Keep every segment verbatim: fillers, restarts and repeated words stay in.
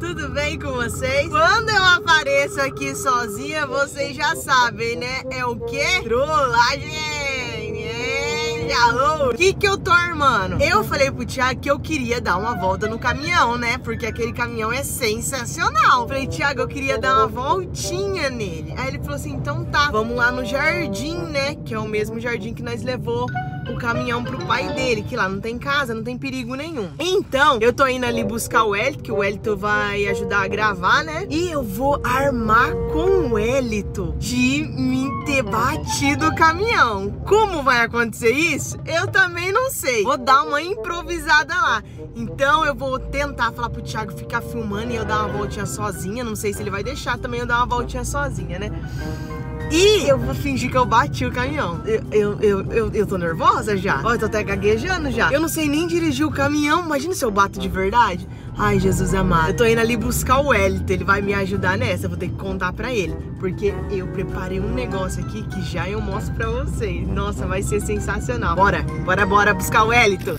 tudo bem com vocês? Quando eu apareço aqui sozinha, vocês já sabem, né? É o quê? Trollagem! É, alô? O que que eu tô armando? Eu falei pro Thiago que eu queria dar uma volta no caminhão, né? Porque aquele caminhão é sensacional. Falei, Thiago, eu queria dar uma voltinha nele. Aí ele falou assim, então tá, vamos lá no jardim, né? Que é o mesmo jardim que nós levou o caminhão pro pai dele, que lá não tem casa, não tem perigo nenhum. Então, eu tô indo ali buscar o Elito, que o Elito vai ajudar a gravar, né? E eu vou armar com o Elito de me ter batido o caminhão. Como vai acontecer isso? Eu também não sei. Vou dar uma improvisada lá. Então, eu vou tentar falar pro Thiago ficar filmando e eu dar uma voltinha sozinha. Não sei se ele vai deixar também eu dar uma voltinha sozinha, né? E eu vou fingir que eu bati o caminhão. Eu, eu, eu, eu, eu tô nervosa já. Ó, eu tô até gaguejando já. Eu não sei nem dirigir o caminhão. Imagina se eu bato de verdade. Ai, Jesus amado. Eu tô indo ali buscar o Elito. Ele vai me ajudar nessa. Eu vou ter que contar pra ele. Porque eu preparei um negócio aqui que já eu mostro pra vocês. Nossa, vai ser sensacional. Bora, bora, bora buscar o Elito.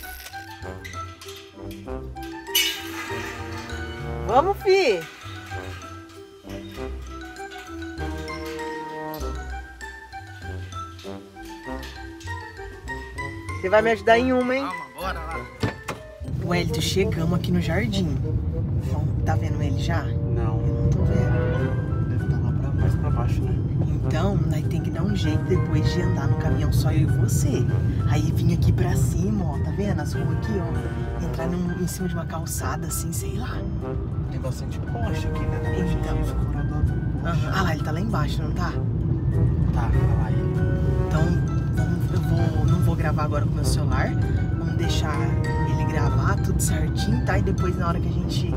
Vamos, fi. Você vai me ajudar em uma, hein? Calma, bora lá. O Elito, chegamos aqui no jardim. Tá vendo ele já? Não. Eu não tô vendo. Deve estar lá pra, mais pra baixo, né? Então, nós tem que dar um jeito depois de andar no caminhão só eu e você. Aí vim aqui pra cima, ó. Tá vendo as ruas aqui, ó? Entrar num, em cima de uma calçada assim, sei lá. Tem bastante poste aqui, né? Dá pra gente Então. escorar do lado do poste. Uhum. Ah lá, ele tá lá embaixo, não tá? Tá, olha lá ele. Então, vamos, eu vou, não vou gravar agora com o meu celular. Vamos deixar ele gravar tudo certinho, tá? E depois, na hora que a gente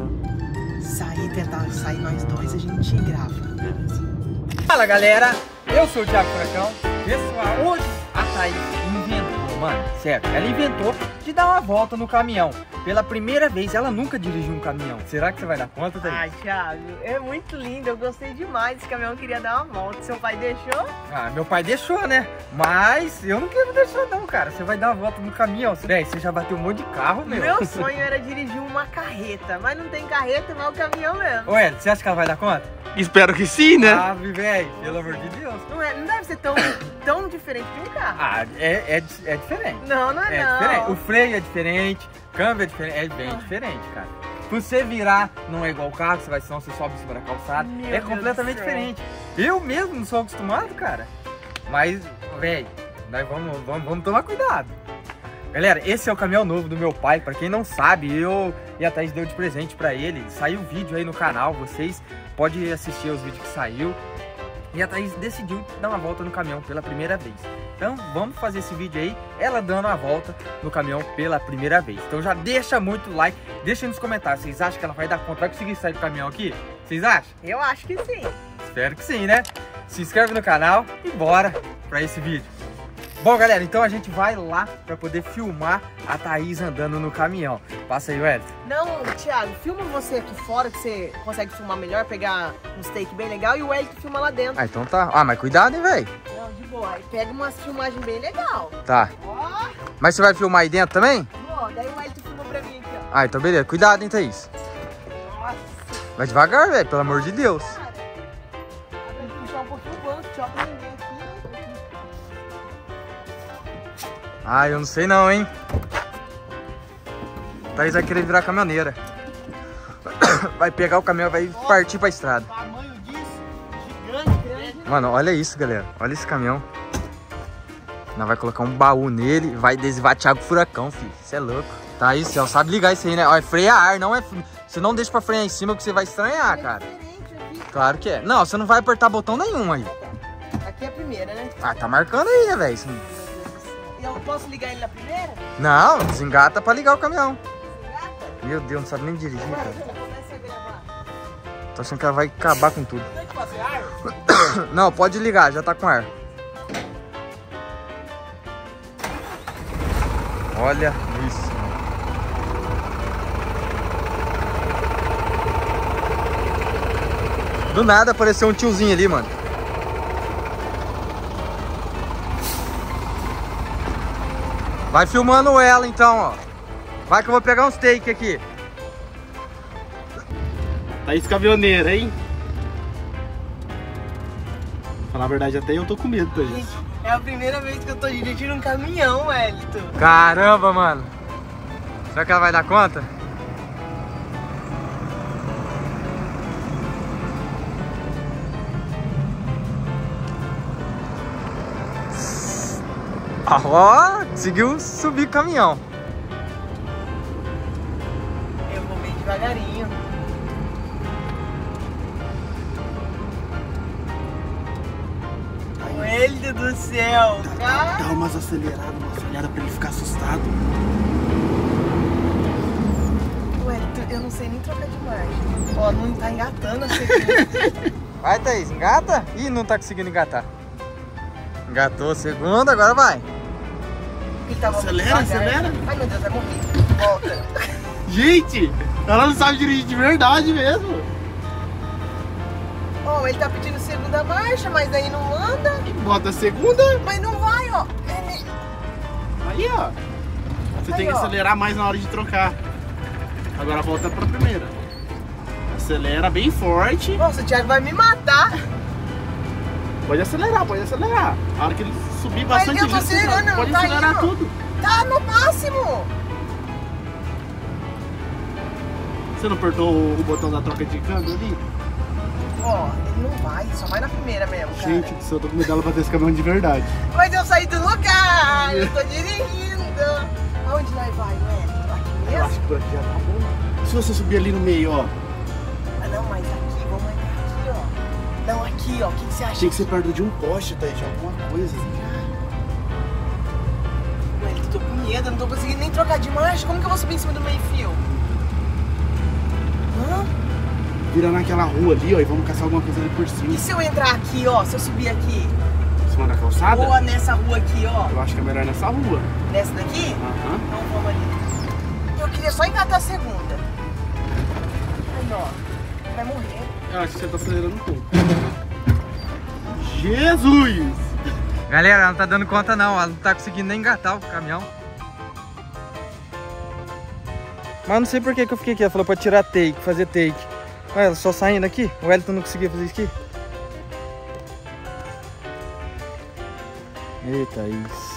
sair, tentar sair nós dois, a gente grava. Beleza. Fala, galera. Eu sou o Thiago Furacão. Pessoal, hoje a Thaís inventou, mano, sério, ela inventou de dar uma volta no caminhão. Pela primeira vez, ela nunca dirigiu um caminhão. Será que você vai dar conta, Thaís? Ai, Thiago, é muito lindo. Eu gostei demais desse caminhão. Eu queria dar uma volta. Seu pai deixou? Ah, meu pai deixou, né? Mas eu não quero deixar não, cara. Você vai dar uma volta no caminhão. Véi, você já bateu um monte de carro, meu. Meu sonho era dirigir uma carreta. Mas não tem carreta, mas é o caminhão mesmo. Ô, Ed, você acha que ela vai dar conta? Espero que sim, né? Ah, velho, pelo amor de Deus. Não, é, não deve ser tão, tão diferente de um carro. Ah, é, é, é diferente. Não, não é, É não. diferente. O freio é diferente, o câmbio é diferente, é bem Ah. diferente, cara. Se você virar, não é igual o carro, você vai, senão você sobe em cima da calçada. Meu é Deus completamente do céu. diferente. Eu mesmo não sou acostumado, cara. Mas, velho, nós vamos, vamos, vamos tomar cuidado. Galera, esse é o caminhão novo do meu pai. Pra quem não sabe, eu e a Thaís deu de presente pra ele. Saiu vídeo aí no canal, vocês podem assistir os vídeos que saiu. E a Thaís decidiu dar uma volta no caminhão pela primeira vez. Então vamos fazer esse vídeo aí, ela dando uma volta no caminhão pela primeira vez. Então já deixa muito like, deixa aí nos comentários. Vocês acham que ela vai dar conta, vai conseguir sair do caminhão aqui? Vocês acham? Eu acho que sim. Espero que sim, né? Se inscreve no canal e bora pra esse vídeo. Bom, galera, então a gente vai lá pra poder filmar a Thaís andando no caminhão. Passa aí, Wellington. Não, Thiago, filma você aqui fora, que você consegue filmar melhor, pegar um take bem legal, e o Elito filma lá dentro. Ah, então tá. Ah, mas cuidado, hein, velho. Não, de boa. Aí pega umas filmagens bem legal. Tá. Ó, Mas você vai filmar aí dentro também? ó, daí o Elito filma pra mim aqui, ó. Ah, então beleza. Cuidado, hein, Thaís. Nossa, Vai devagar, velho, pelo amor de Deus. cara. Dá pra puxar um pouquinho o banco, tchau pra ninguém aqui. Ah, eu não sei não, hein. Thaís vai querer virar caminhoneira. Vai pegar o caminhão, vai partir pra estrada. Tamanho disso, gigante, grande. Mano, olha isso, galera. Olha esse caminhão. Nós vai colocar um baú nele e vai adesivar Thiago Furacão, filho. Você é louco. Tá isso, você sabe ligar isso aí, né? Olha, freia a ar, não é... Você não deixa pra frear em cima que você vai estranhar, cara. É diferente aqui. Claro que é. Não, você não vai apertar botão nenhum aí. Aqui é a primeira, né? Ah, tá marcando aí, né, velho? Isso- Eu posso ligar ele na primeira? Não, desengata pra ligar o caminhão. Gata? Meu Deus, não sabe nem dirigir, Ué, cara. começa a gravar. Tô achando que ela vai acabar com tudo. Tem que fazer ar? Não, pode ligar, já tá com ar. Olha isso. Do nada apareceu um tiozinho ali, mano. Vai filmando ela então, ó. Vai que eu vou pegar uns take aqui. Thaís caminhoneira, hein? Falar a verdade, até eu tô com medo, Thaís. Gente, é a primeira vez que eu tô dirigindo um caminhão, Wellington. Caramba, mano. Será que ela vai dar conta? Ah, ó, conseguiu subir o caminhão. Eu vou bem devagarinho. Wellington do céu, cara. Dá umas aceleradas, uma acelerada pra ele ficar assustado. Wellington, eu não sei nem trocar de marcha. Ó, não tá engatando a segunda. Vai, Thaís, engata. Ih, não tá conseguindo engatar. Engatou a segunda, agora vai. Ele tava Acelera, acelera. Ai, meu Deus, vai morrer. Volta. Gente, ela não sabe dirigir de verdade mesmo. Ó, oh, ele tá pedindo segunda marcha, mas daí não anda. Bota a segunda. Mas não vai, ó. Ele... Aí, ó. Você Aí, tem que ó. acelerar mais na hora de trocar. Agora volta pra primeira. Acelera bem forte. Nossa, o Thiago vai me matar. Pode acelerar, pode acelerar. A hora que ele subir Mas bastante, eu tô você acelerando, não pode tá acelerar indo. tudo. Tá no máximo. Você não apertou o, o botão da troca de câmbio ali? Ó, ele não vai, só vai na primeira mesmo, cara. Gente, do céu, eu tô com medo dela bater esse caminhão de verdade. Mas eu saí do lugar, eu tô dirigindo. Aonde nós vai, Wellington? Aqui Eu mesmo? acho que por aqui já tá bom. Se você subir ali no meio, ó. Ah, não, mas aqui, vamos entrar aqui, ó. Não, aqui, ó, o que, que você acha? Achei que você perto de um poste, Thaís, de alguma coisa. Wellington, tô com medo, eu não tô conseguindo nem trocar de marcha. Como que eu vou subir em cima do meio-fio? Hã? Vira naquela rua ali, ó, e vamos caçar alguma coisa ali por E cima. se eu entrar aqui, ó, se eu subir aqui? Em cima da calçada? Ou nessa rua aqui, ó? Eu acho que é melhor nessa rua. Nessa daqui? Aham. Então vamos ali. Eu queria só engatar a segunda. Aí, ó. Vai morrer. Eu acho que você tá acelerando um pouco. Jesus! Galera, ela não tá dando conta não, ela não tá conseguindo nem engatar o caminhão. Mas não sei por que que eu fiquei aqui, ela falou pra tirar take, fazer take. Olha, ela só saindo aqui, o Wellington não conseguia fazer isso aqui. Eita, isso.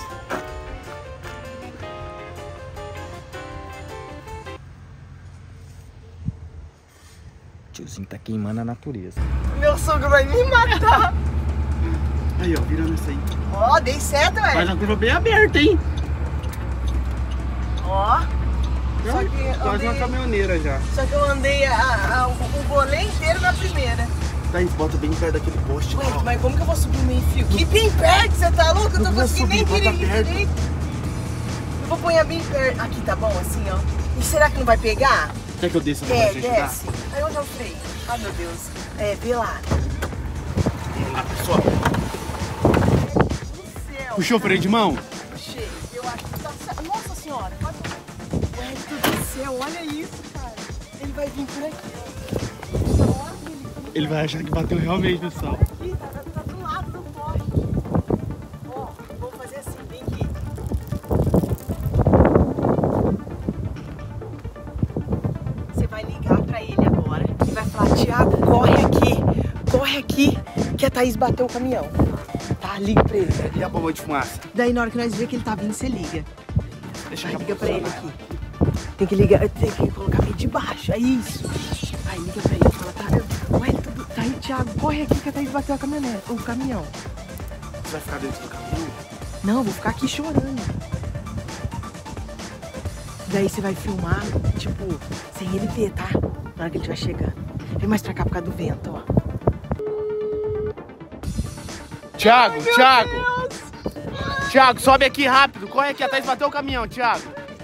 Tiozinho tá queimando a natureza. Meu sogro vai me matar. Aí, ó, virando essa aí. Ó, dei certo, Faz velho. uma curva bem aberta, hein? Ó. Só que Quase uma andei, caminhoneira já. só que eu andei a, a, o, o rolê inteiro na primeira. Thaís, bota bem perto daquele poste lá, Ué, ó. mas como que eu vou subir o meio fio? Que bem perto, você tá louco? Eu Não tô vou conseguindo nem subir, bota dirigir perto. direito. Eu vou pôr bem perto. Aqui tá bom, assim, ó. E será que não vai pegar? Quer que eu desça pra É, te ajudar? desce. Aí onde é o freio? Ai, meu Deus. É, vê lá. Vamos lá, pessoal. Do céu. Puxou o freio de mão? Puxei. Eu acho que tá certo. Nossa senhora. Ué, do céu, olha isso, cara. Ele vai vir por aqui. Olha ele. Ele vai achar que bateu realmente, pessoal. Aqui, tá, tá, tá do lado do poste. Ó, vou fazer assim, vem aqui. Você vai ligar pra ele agora e vai falar, Thiago, corre aqui, corre aqui, que a Thaís bateu o caminhão. Tá, liga pra ele. E a bomba de fumaça? Daí na hora que nós ver que ele tá vindo, você liga. Deixa Aí eu liga pra ele aqui. Tem que ligar, tem que colocar meio de baixo, é isso. Aí liga pra ele, fala, tá, ué, tudo, tá aí, Thiago, corre aqui que a Thaís bateu a caminhonete, o caminhão. Você vai ficar dentro do caminhão? Não, eu vou ficar aqui chorando. Daí você vai filmar, tipo, sem ele ver, tá? Na hora que ele estiver chegando. Vem mais pra cá por causa do vento, ó. Thiago, Thiago! Thiago, sobe aqui rápido. Corre aqui, a Thaís bateu o caminhão, Thiago.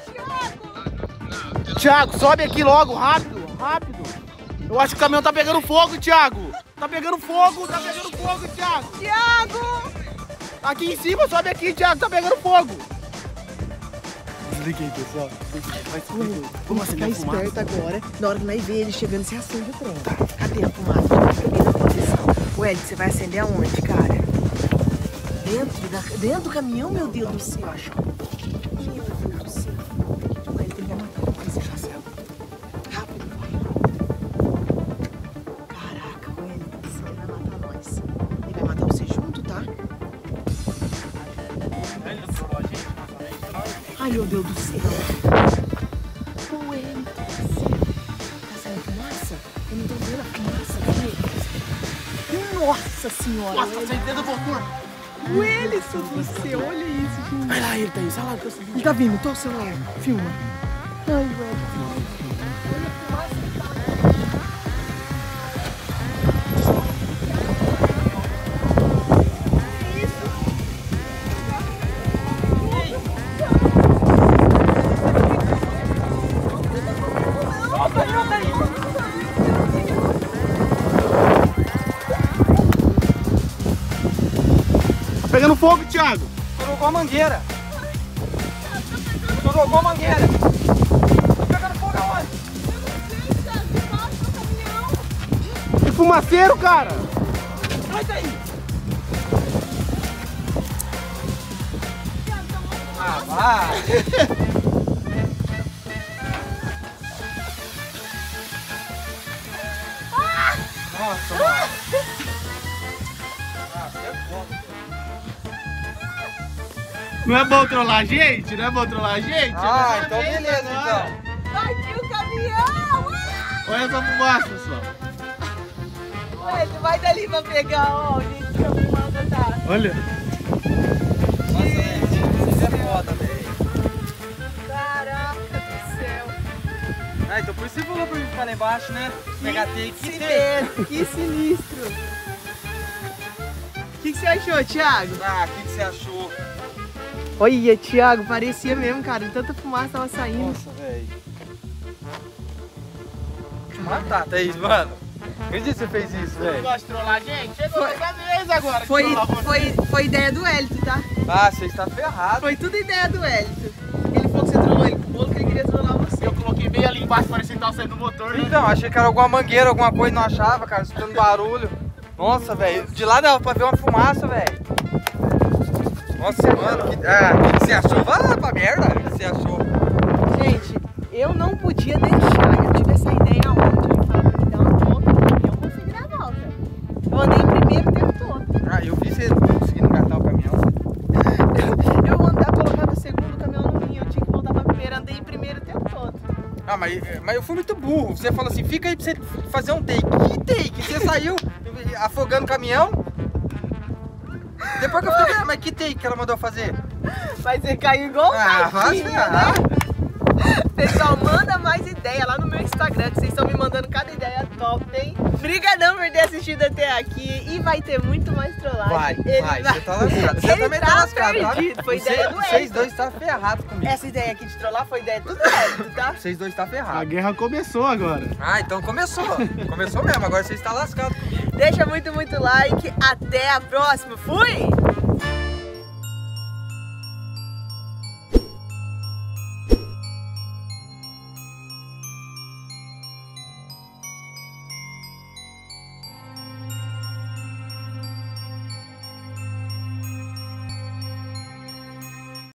Thiago, sobe aqui logo, rápido, rápido. Eu acho que o caminhão tá pegando fogo, Thiago. Tá pegando fogo, tá pegando fogo, Thiago. Thiago! Aqui em cima, sobe aqui, Thiago, tá pegando fogo. Desliguei, pessoal. Vai subir. Vamos ficar acender a fumaça. esperto agora. Na hora que nós ver ele chegando, você acende o trem. Cadê a fumaça? Fica bem na posição. Ué, você vai acender aonde, cara? Dentro, da, dentro do caminhão, meu Deus do céu. Acho. Meu Deus do céu. Ué, ele tem que matar. Vai ser rápido. Rápido, vai. meu Deus do céu. Ué, tá saindo fumaça? Eu não tô vendo a fumaça, velho. Nossa senhora. Nossa, tá saindo dentro do motor. O Ellison do céu, olha isso, gente. Vai lá, ele tá aí, sai lá. Ele tá vindo, tô o celular, filma. Ai, velho. Olha a fumaça que tá. Pegando fogo, Thiago. Tu jogou a mangueira. Tu jogou a mangueira. Tá pegando fogo aonde? Que fumaceiro, cara. Sai daí. Ah, vai. Nossa, mano. Ah, você é foda. Não é bom trollar a gente? Não é bom trollar a gente? Ah, É então dessa vez beleza, agora. então. Aqui o caminhão! Olha essa fumaça, pessoal. Ué, tu vai dali pra pegar, ó, o jeito que a fumaça tá. Olha. Nossa, gente, você é foda, velho. Caraca do céu. Ah, então por isso você falou pra mim ficar lá embaixo, né? Pegar take que tem. sinistro, que sinistro. O que, que você achou, Thiago? Ah, o que, que você achou? Olha, Thiago, parecia mesmo, cara. Tanta fumaça tava saindo. Nossa, velho. Matar, Thaís, mano. Acredita que você fez isso, Você velho? gosta de trollar a gente? Chegou Foi- essa vez agora. que Foi, trollar você. foi, foi ideia do Hélito, tá? Ah, você está ferrado. Foi tudo ideia do Hélito. Ele falou que você trollou ele com o bolo, que ele queria trollar você. Eu coloquei bem ali embaixo, parecia que tava saindo do motor, né? Então, achei que era alguma mangueira, alguma coisa, não achava, cara, escutando barulho. Nossa, velho, de lá dava pra ver uma fumaça, velho. Nossa, mano, que... Ah, o que você achou? Vai lá pra merda, o que você achou? Gente, eu não podia deixar. Eu tive essa ideia ontem. Eu falei pra mim dar uma volta no caminhão, consegui dar a volta. Eu andei em primeiro o tempo todo. Ah, eu vi você conseguindo engatar o caminhão. Eu andava, colocava o segundo, o caminhão não vinha. Eu tinha que voltar pra primeiro, andei em primeiro o tempo todo. Ah, mas, mas eu fui muito burro. Você falou assim, fica aí pra você fazer um take. Que take? Você saiu afogando o caminhão? Depois que eu fiquei, mas que take que ela mandou fazer? Mas você caiu igual um Ah, vai patinho, se né? ferrar. Pessoal, manda mais ideia lá no meu Instagram, que vocês estão me mandando cada ideia top, hein? Brigadão por ter assistido até aqui e vai ter muito mais trollagem. Vai, Ele vai, você tá lascado. Você Ele também tá tá lascado, tá? perdido, foi Você- ideia do Vocês Hélito. dois tá ferrados comigo. Essa ideia aqui de trollar foi ideia do Hélito, tá? Vocês dois tá A ferrado. guerra começou agora. Ah, então começou. Começou mesmo, agora vocês tá lascado comigo. Deixa muito, muito like. Até a próxima. Fui!